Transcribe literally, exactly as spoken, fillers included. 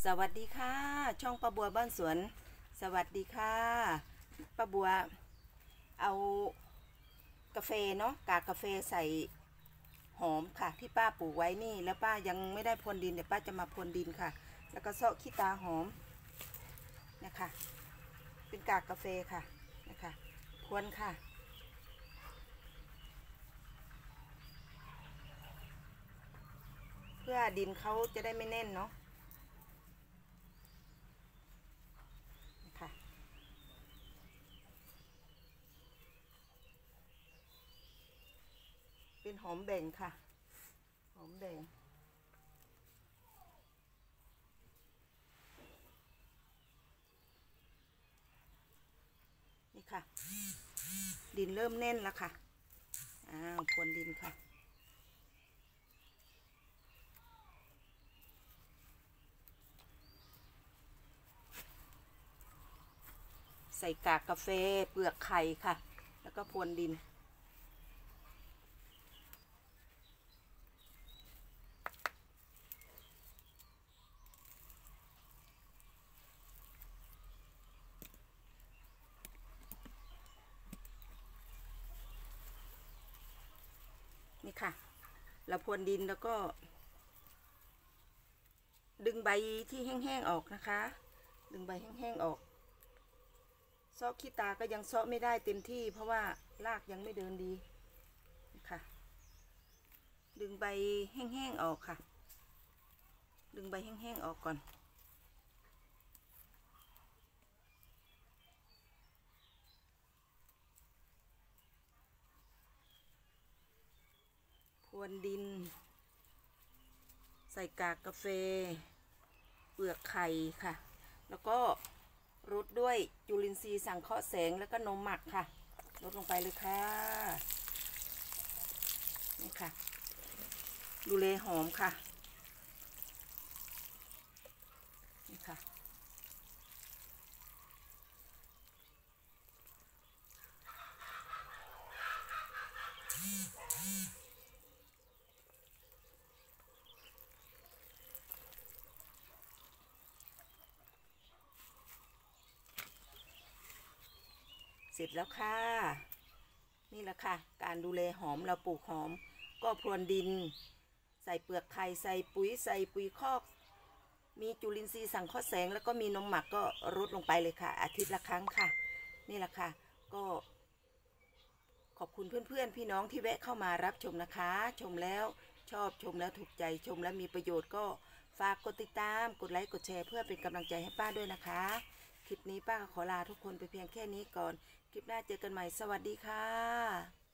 สวัสดีค่ะช่องป้าบัวบ้านสวนสวัสดีค่ะป้าบัวเอากาแฟเนาะกากกาแฟใส่หอมค่ะที่ป้าปลูกไว้นี่แล้วป้ายังไม่ได้พรวนดินเดี๋ยวป้าจะมาพรวนดินค่ะแล้วก็เซาะขี้ตาหอมนะคะเป็นกากกาแฟค่ะนะคะพรวนค่ะเพื่อดินเขาจะได้ไม่แน่นเนาะเป็นหอมแบ่งค่ะหอมแบ่งนี่ค่ะดินเริ่มแน่นแล้วค่ะอ้าวพรวนดินค่ะใส่กากกาแฟเปลือกไข่ค่ะแล้วก็พรวนดินนี่ค่ะเราพรวนดินแล้วก็ดึงใบที่แห้งๆออกนะคะดึงใบแห้งๆออกเซาะขี้ตาก็ยังเซาะไม่ได้เต็มที่เพราะว่ารากยังไม่เดินดีค่ะดึงใบแห้งๆออกค่ะดึงใบแห้งๆออกก่อนพรวนดินใส่กากกาแฟเปลือกไข่ค่ะแล้วก็รดด้วยจุลินทรีย์สังเคราะห์แสงแล้วก็นมหมักค่ะลดลงไปเลยค่ะนี่ค่ะดูเลหอมค่ะนี่ค่ะเสร็จแล้วค่ะนี่แหละค่ะการดูแลหอมเราปลูกหอมก็พรวนดินใส่เปลือกไข่ใส่ปุ๋ยใส่ปุ๋ยคอกมีจุลินทรีย์สังเคราะห์แสงแล้วก็มีนมหมักก็รดลงไปเลยค่ะอาทิตย์ละครั้งค่ะนี่แหละค่ะก็ขอบคุณเพื่อนๆพี่น้องที่แวะเข้ามารับชมนะคะชมแล้วชอบชมแล้วถูกใจชมแล้วมีประโยชน์ก็ฝากกดติดตามกดไลค์กดแชร์เพื่อเป็นกำลังใจให้ป้าด้วยนะคะคลิปนี้ป้าขอลาทุกคนไปเพียงแค่นี้ก่อนคลิปหน้าเจอกันใหม่สวัสดีค่ะ